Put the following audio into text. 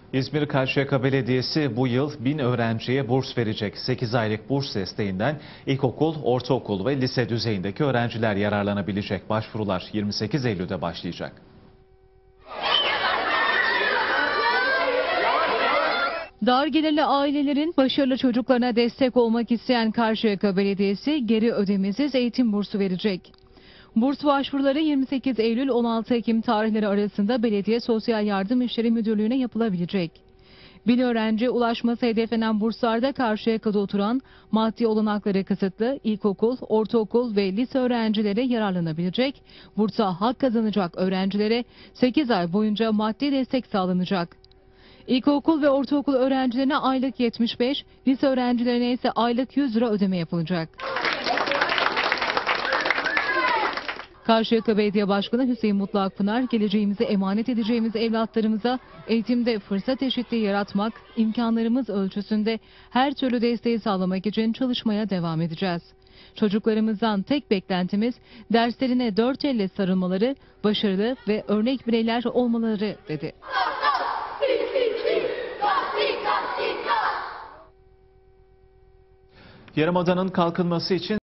İzmir Karşıyaka Belediyesi bu yıl 1000 öğrenciye burs verecek. 8 aylık burs desteğinden ilkokul, ortaokul ve lise düzeyindeki öğrenciler yararlanabilecek. Başvurular 28 Eylül'de başlayacak. Dar gelirli ailelerin başarılı çocuklarına destek olmak isteyen Karşıyaka Belediyesi geri ödemesiz eğitim bursu verecek. Burs başvuruları 28 Eylül 16 Ekim tarihleri arasında Belediye Sosyal Yardım İşleri Müdürlüğü'ne yapılabilecek. 1000 öğrenci ulaşması hedeflenen burslarda Karşıyaka'da oturan maddi olanakları kısıtlı ilkokul, ortaokul ve lise öğrencileri yararlanabilecek. Bursa hak kazanacak öğrencilere 8 ay boyunca maddi destek sağlanacak. İlkokul ve ortaokul öğrencilerine aylık 75, lise öğrencilerine ise aylık 100 lira ödeme yapılacak. Karşıyaka Belediye Başkanı Hüseyin Mutlu Akpınar, geleceğimizi emanet edeceğimiz evlatlarımıza eğitimde fırsat eşitliği yaratmak, imkanlarımız ölçüsünde her türlü desteği sağlamak için çalışmaya devam edeceğiz. Çocuklarımızdan tek beklentimiz derslerine dört elle sarılmaları, başarılı ve örnek bireyler olmaları dedi. Yarımada'nın kalkınması için